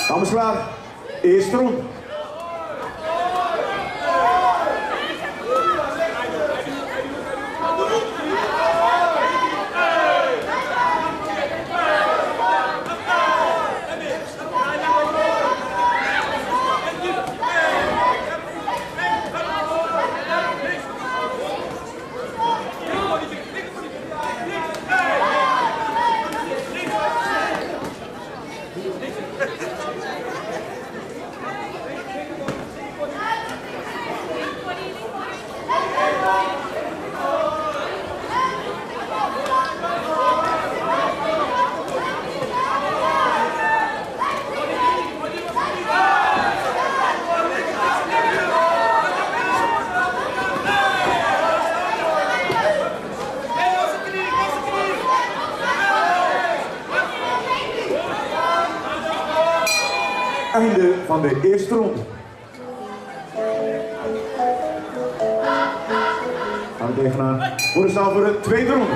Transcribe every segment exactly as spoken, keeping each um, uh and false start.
Dames klaar, eerste ronde. Einde van de eerste ronde. Gaan we tegenaan. Voor de zaal voor de tweede ronde.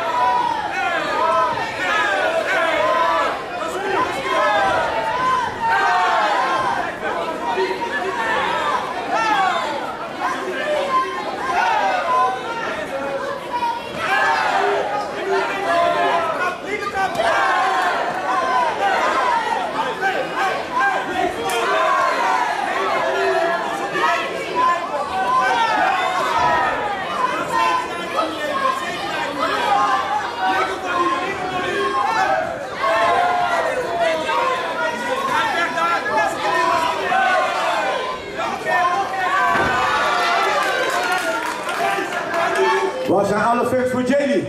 Waar zijn alle fans voor J D?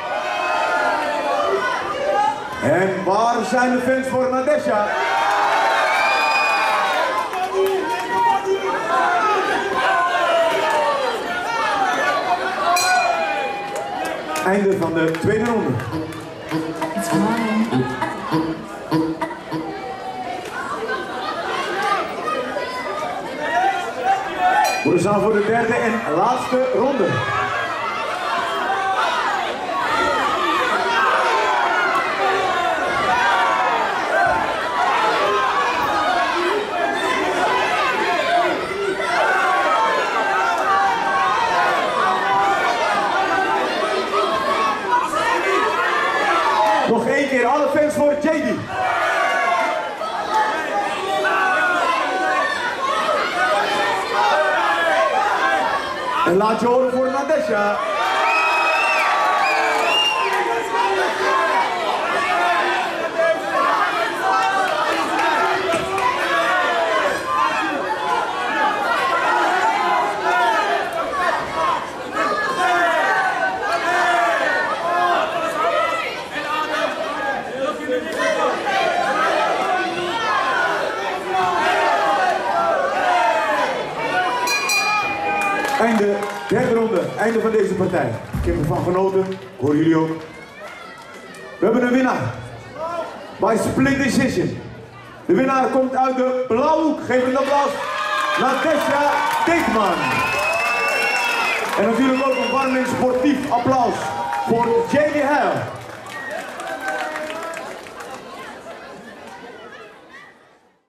En waar zijn de fans voor Nadesha? Einde van de tweede ronde. We zijn voor de derde en laatste ronde. Nog één keer, alle fans voor J D. En laat je horen voor Nadesha. Einde, derde ronde, einde van deze partij. Ik heb ervan genoten, hoor jullie ook. We hebben een winnaar. By split decision. De winnaar komt uit de blauwhoek. Geef een applaus. Nadesha Dikman. En natuurlijk ook een warm en sportief applaus voor J D Hale.